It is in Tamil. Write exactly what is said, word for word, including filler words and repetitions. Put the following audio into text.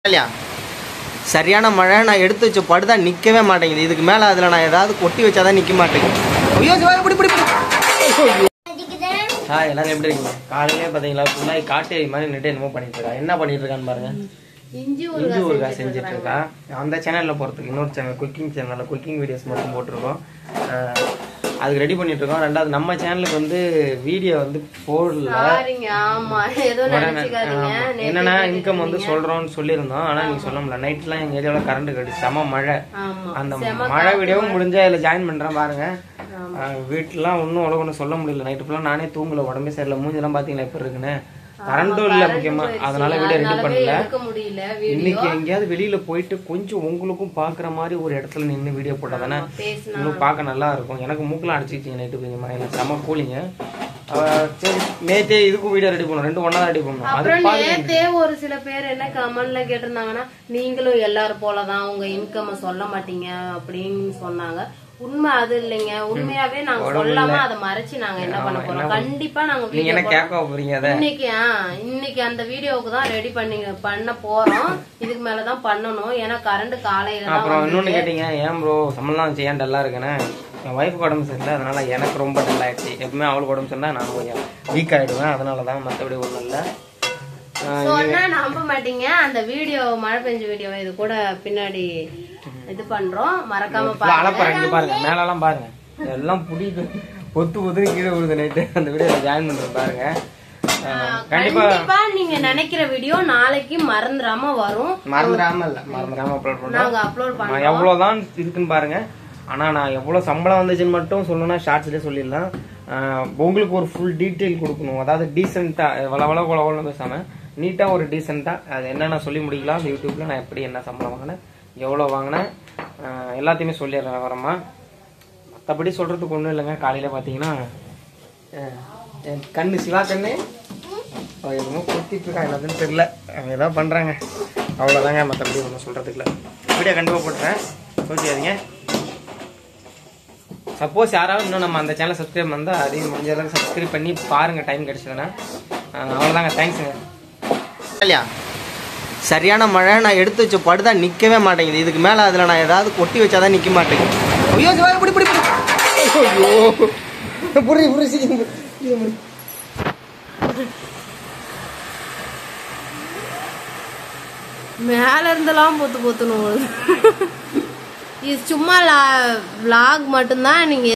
இல்லையா சரியான மழை நான் எடுத்து வச்ச படுதா நிற்கவே மாட்டேங்குது. இதுக்கு மேலே அதில் நான் ஏதாவது கொட்டி வச்சாதான் நிற்க மாட்டேங்குது. ஐயோ இப்படி இப்படி ஆ எல்லாரும் எப்படி இருக்கீங்க? காலையிலே பார்த்தீங்களா ஃபுல்லாக காட்டு மாதிரி நின்று என்னமோ பண்ணிட்டு இருக்கா. என்ன பண்ணிட்டு இருக்கான்னு பாருங்க. இஞ்சி ஊறுகாய் செஞ்சுட்டு இருக்கா. அந்த சேனலில் போகிறதுக்கு இன்னொரு சேனல் குக்கிங் சேனலில் குக்கிங் வீடியோஸ் மட்டும் போட்டிருக்கோம். அதுக்கு ரெடி பண்ணிட்டு இருக்கோம். ரெண்டாவது நம்ம சேனலுக்கு வந்து வீடியோ வந்து போடல. என்னன்னா இன்கம் வந்து சொல்றோம்னு சொல்லியிருந்தோம். ஆனா நீங்க சொல்ல முடியல. நைட்லாம் எங்க ஏரியாவில கரண்ட் கட்டி செம மழை. அந்த மழை வீடியோவும் முடிஞ்சா இதுல ஜாயின் பண்றேன் பாருங்க. வீட்டுலாம் ஒன்னும் அவ்வளவு ஒன்றும் சொல்ல முடியல. நைட்டு ஃபுல்லா நானே தூங்கல. உடம்பே சரியில்லை. மூஞ்செல்லாம் பாத்தீங்களா எப்படி இருக்குன்னு. கரண்டும் இல்ல முக்கியமா. அதனால வீடியோ ரெடி பண்ணல. இன்னைக்கு எங்கேயாவது வெளியில போயிட்டு கொஞ்சம் உங்களுக்கும் பாக்குற மாதிரி ஒரு இடத்துல நின்று வீடியோ போட்டா தானே இன்னும் பார்க்க நல்லா இருக்கும். எனக்கு மூக்கெல்லாம் அடிச்சுக்கிட்டீங்க நைட்டு கொஞ்சம் மழையில செம கூலிங்க. சரி நேத்தே இதுக்கும் வீடியோ ரெடி பண்ணோம். ரெண்டு ஒன்னா ரெடி பண்ணோம். அப்புறம் நேத்தே ஒரு சில பேர் என்ன கமெண்ட்ல கேட்டிருந்தாங்கன்னா நீங்களும் எல்லாரும் போலதான் உங்க இன்கம் சொல்ல மாட்டீங்க அப்படின்னு சொன்னாங்க. உண்மை அது இல்லைங்க. உண்மையாவே நாங்க சொல்லாம அதை மறைச்சு நாங்க என்ன பண்ண போறோம். கண்டிப்பா நாங்க இன்னைக்கு இன்னைக்கு அந்த வீடியோவுக்கு தான் ரெடி பண்ணி பண்ண போறோம். இதுக்கு மேலதான் பண்ணணும். ஏன்னா கரண்ட் காலையில அப்புறம் இன்னொன்னு கேட்டீங்க ஏன் ப்ரோ சம்பளம் செய்ய டல்லா இருக்குன்னு. என் ஒய்ஃபுக்கு உடம்பு சரியில்லை. அதனால எனக்கு ரொம்ப டல் ஆயிடுச்சு. எப்பவுமே அவளுக்கு உடம்பு சரியில்லை நான் கொஞ்சம் வீக் ஆயிடுவேன். அதனாலதான் மற்றபடி ஒன்றும் இல்லை. சொன்னா நம்ப மாட்டீங்க. அந்த வீடியோ மழை பெஞ்ச வீடியோ இது கூட பின்னாடி இது பண்றோம். மறக்காம பாருங்க. பாருங்க மேலாம் பாருங்க எல்லாம் புடிக்கு பொத்து பொத்து கீழே விழுது நைட்டு. அந்த வீடியோ ஜாயின் பண்றேன் பாருங்க. கண்டிப்பா நீங்க நினைக்கிற வீடியோ நாளைக்கு மறந்துடாம வரும். மறந்துடாம இல்ல மறந்துடாம அப்லோட் பண்றோம். நாங்க அப்லோட் பண்றோம். எவ்வளவுதான் இருக்குன்னு பாருங்க. ஆனா நான் எவ்வளவு சம்பளம் வந்துச்சுன்னு மட்டும் சொல்லணும்னா ஷார்ட்ஸ்லயே சொல்லிடலாம். உங்களுக்கு ஒரு ஃபுல் டீட்டெயில் கொடுக்கணும். அதாவது டீசெண்டா வளவள வளவளன்னு பேசாம நீட்டா ஒரு டீசெண்டா அது என்னென்ன சொல்லி முடிக்கலாம். அந்த யூடியூப்ல நான் எப்படி என்ன சம்பளம் வாங்கினேன் எவ்வளவு வாங்கினேன் எல்லாத்தையுமே சொல்லிடுறேன் வரமா. மற்றபடி சொல்றதுக்கு ஒன்றும் இல்லைங்க. காலையில பாத்தீங்கன்னா கண்ணு சிவா கண்ணு என்னமோ கொத்திட்டு இருக்கா. என்னதுன்னு தெரியல. அவங்க ஏதாவது பண்றாங்க அவ்வளவுதாங்க. மற்றபடி ஒன்றும் சொல்றதுக்கு இல்லை. வீடியோ கண்டிப்பா போட்டுறேன். சொல்லியாதீங்க. சப்போஸ் யாராவது இன்னும் நம்ம அந்த சேனல் சப்ஸ்கிரைப் பண்ணா அதையும் முடிஞ்ச அளவுக்கு சப்ஸ்கிரைப் பண்ணி பாருங்க டைம் கிடைச்சதுன்னா. அவ்வளோதாங்க. தேங்க்ஸுங்க. இல்லையா சரியான மழை நான் எடுத்து வச்ச படுதா நிற்கவே மாட்டேங்குது. இதுக்கு மேலே அதில் நான் ஏதாவது கொட்டி வச்சாதான் நிற்க மாட்டேங்குது. ஐயோ இப்படி இப்படி ஐயோ புரி புரி மேல இருந்தெல்லாம் பொத்து பொத்துணும். இது சும்மா விளாக் மட்டும்தான். நீங்க